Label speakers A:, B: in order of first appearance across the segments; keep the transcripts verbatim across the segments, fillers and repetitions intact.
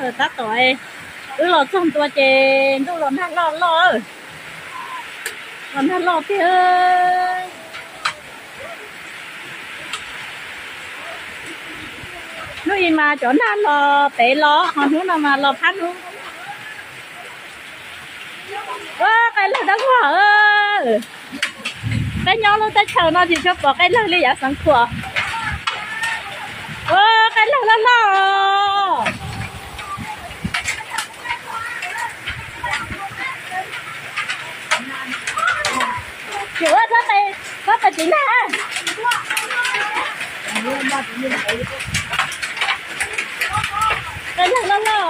A: ta tuổi cứ lọt xong tua trên tôi lọt thắt lọt lọt lọt thắt lọt thì ơi nuôi mà chỗ nào lò té lò họนู้nào mà lò phát luôn ơ cái là đắng hỏa ơi cái nhau luôn ta chờ nó thì cho bỏ cái lăng đi giả sáng của ơ cái là là là kiểu ơi nó này nó phải chính là cái là là là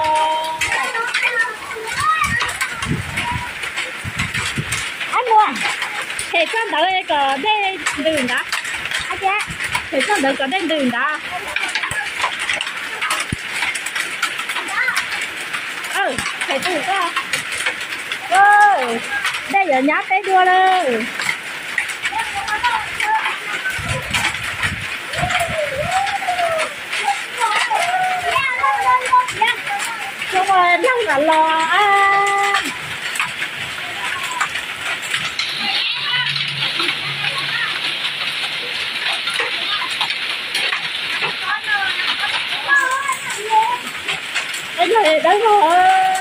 A: anh mua thế con đó có đây đường đó anh chị thế con đó có đây đường đó ừ thế từ có ơi đây giờ nhát cái đua đây đúng rồi nó là lò ăn cái này đấy rồi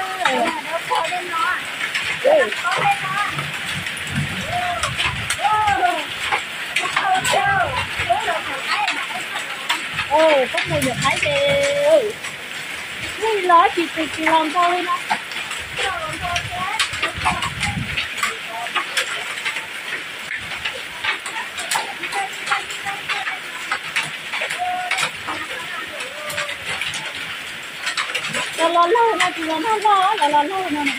A: ôi có mùi nhật thái kìa cái ló chị chị chị làm thôi nó lo lo lo nó chị làm lo lo lo lo lo nó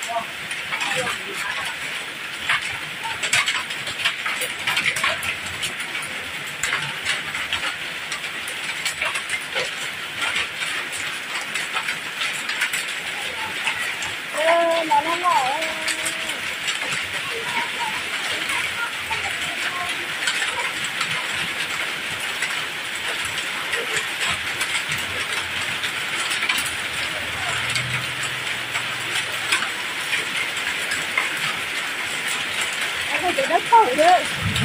A: cái đất khởi đấy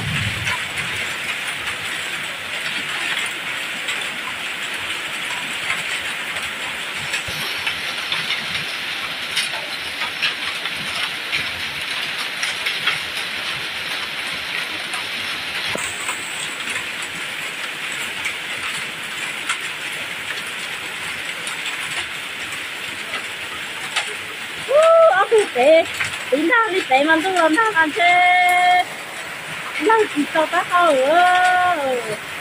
A: ơ đi tệ tính ra đi tệ mà tôi làm thằng ăn chơi lâu chỉ cho các cậu ơi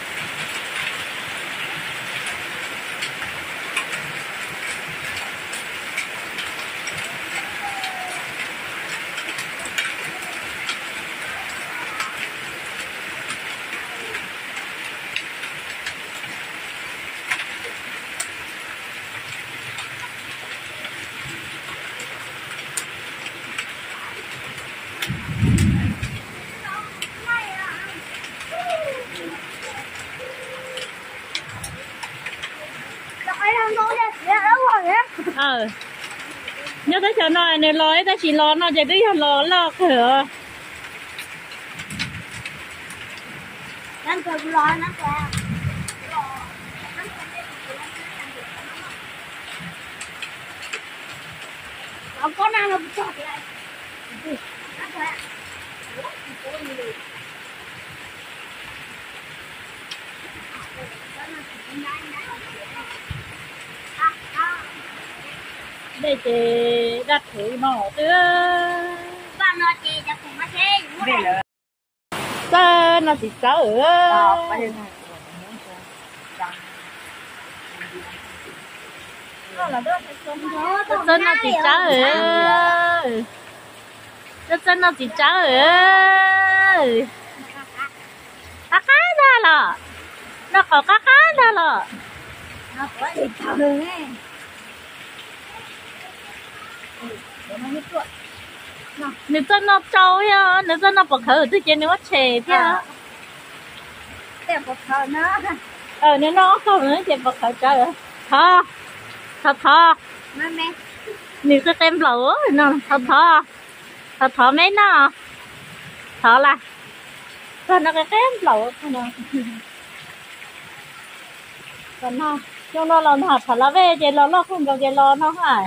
A: ờ nhớ tới chỗ này này lo ấy ta chỉ lo nó chỉ biết lo lo cửa
B: Năm cười lo năm cười không có nào là chọt lại năm cười
A: đây chị đặt thử nọ chứ
B: và nó chịจะcùngมาเช่อยู่เลย
A: sao nó chỉ sợ ở chân nó chỉ sợ ở chân nó chỉ sợ ở cá cá ra là nó có cá cá ra là
B: nó có gì chào đường ấy
A: nếu chân nó trâu nha nếu chân nó bật khởi từ trên nó chè thế
B: đẹp bật khởi nó
A: ờ nếu nó không nữa chè bật khởi trời hả thọ thọ
B: mẹ mẹ
A: nhiều cái tem lửa nó thọ thọ thọ thọ mấy nó thọ là rồi nó cái tem lửa nó còn nó cho nó làm hạt thọ là về vậy nó nó không có vậy nó nó hả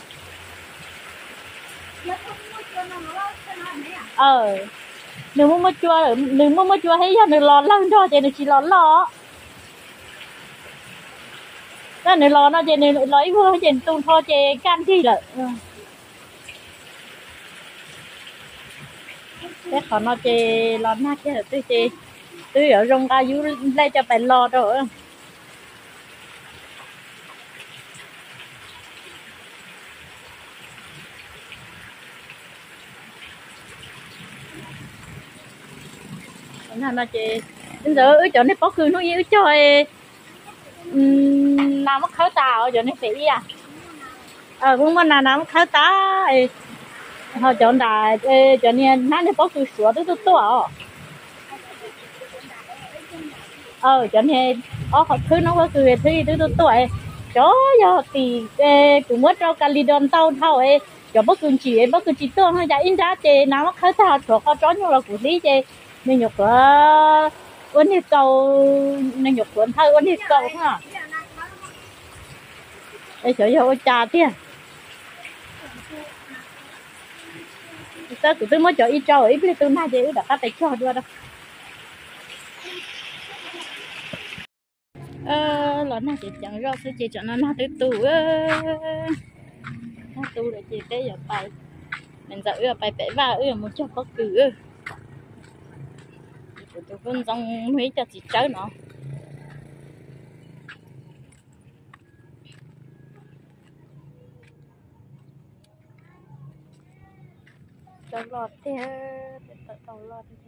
A: ờ đừng muốn mua chua đừng muốn mua chua thấy giờ đừng lo lắng cho chị đừng chỉ lo lo đó đừng lo nó chị đừng lấy vừa chị tung thôi chị can chi là cái họ nó chị lo nát chứ tôi chị tôi ở trong ca dú đây cho phải lo rồi nên là chị bây giờ ở chỗ này có cứ nó yếu chơi làm mất khấu tàu chỗ này phải à ờ cũng mà làm mất khấu tá họ chọn đà chỗ này nó này có cứ sửa tới tới tuổi ờ chỗ này ó họ cứ nó có cứ thi tới tới tuổi chó giờ thì cũng mất cho calidon tàu thao ấy chỗ bất cứ chỉ bất cứ chỉ tương hay là in ra chị làm mất khấu tàu chỗ họ chó nhau là của lý chị nên nhục của uốn đi cầu nên nhục cuốn thôi uốn đi cầu ha đây chỗ vô trà tiền ta cứ tôi mới chỗ ít trâu ít đi tôi mai để đặt cái cho đưa đâu ờ lần này chị chẳng rõ sự chị chọn nó nó tới tù nó tù để chị tới giờ bài mình giờ ưa bài vẽ và ưa một chỗ có cử tụi con trong mấy cho chị chơi nó cho lọt thế để tao lọt thế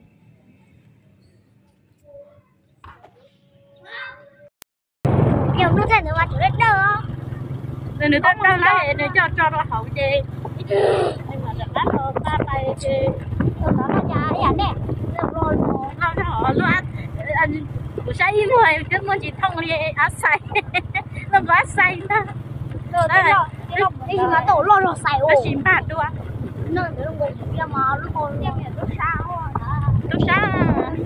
B: kiểu nó sẽ nữa mà chủ đất đâu
A: nên người ta đâu lại để cho cho nó hậu gì nhưng mà đặt đắt rồi ta tay chị
B: nó là giá giá nè rồi
A: nó họ nó ăn buổi sáng im rồi chứ mới chỉ thông đi áo xay nó có áo xay đó
B: rồi đây là đi mà tổ lo lo xài ô
A: nó xin bạc đua
B: nó để ngồi kia mà lúc còn đem nhà lúc sao
A: lúc sáng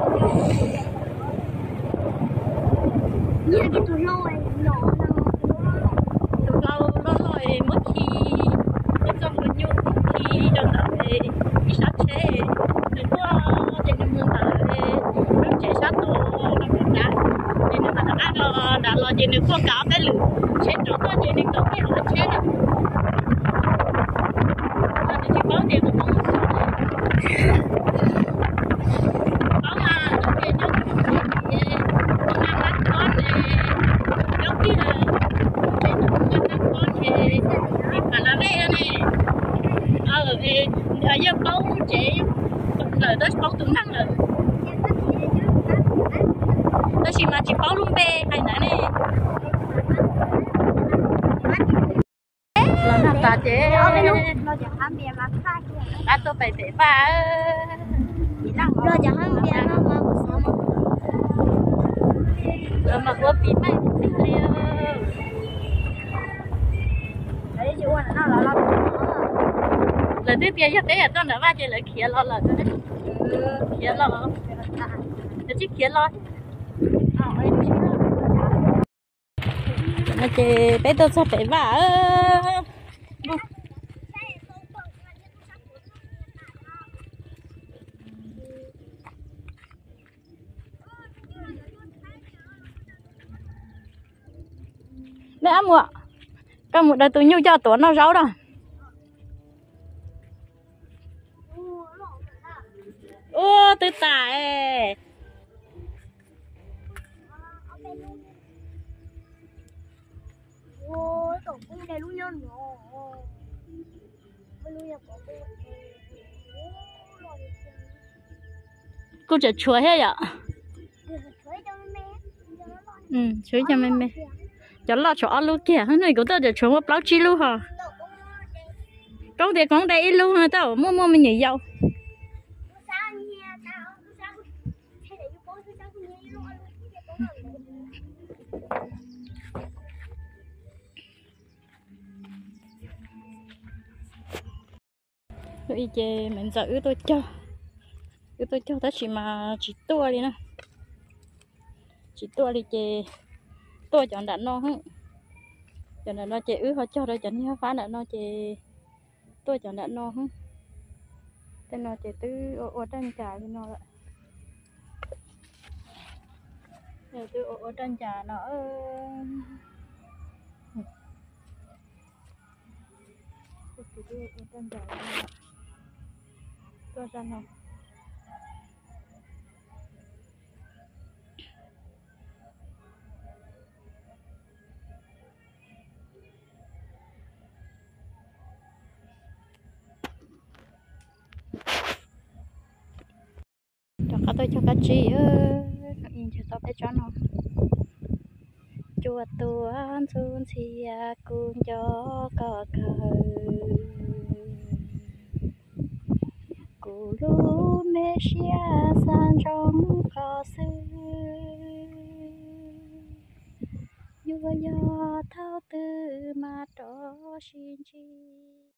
B: như cái tụi lôi nó
A: tụi lâu nó rồi mất khi mất trong cái nhu khi đợt đó thì đi sát xe đừng có trên cái mương tới nó chạy sát tổ nó cũng đã nên mà đã lo đã lo trên được con cá cái lửa chết đó có trên được có cái lửa chết à nó chỉ có tiền của con có mà nó kia nó con ăn lát con này nó kia là trên nó con ăn con thì thì phải là đây này ờ thì ở giờ bóng chị lời tới bóng tụi năng rồi tôi chỉ mà chỉ bóng luôn bê hay nữa này là nó ta chế
B: nó chẳng ăn bia mà khác
A: đã tôi phải để ba
B: nó chẳng ăn bia mà mà sao mà
A: rồi mà có phí này
B: đấy chứ quan nó là lo
A: là tiếp theo nhất đấy là tôi đã ba chơi lại kia lo là đấy kia lo để chiếc kia lo nó chơi bé tôi sao phải vả mẹ mua các một đời tôi nhu cho tuổi nó rau rồi ô tôi tải
B: ôi tổ cũng đầy luôn nhau nữa
A: cô chở chuối hết ạ ừ chuối cho mẹ mẹ cho lo cho luôn kìa hôm nay cũng tao chở chuối một bao chi luôn hả trong thì con đây luôn hả tao mua mua mình nhảy dầu ý chê mình sợ ư tôi cho ư tôi cho ta chỉ mà chỉ tua đi nè chỉ tua đi chê tua chọn đã no hả cho nên nó chê ư họ cho rồi chẳng như phá đã no chê tua chọn đã no hả tên nó chê tư ô ô tranh trà cho nó lại rồi tư ô ô tranh trà nó tư tư ô tranh trà tua ra không cho cá tôi cho cá chi ơi in cho tao bé cho nó chùa tuan xuân xia cùng cho có cờ cụ lu mê xia san trong có sư yêu yo thao tư mà đó xin chi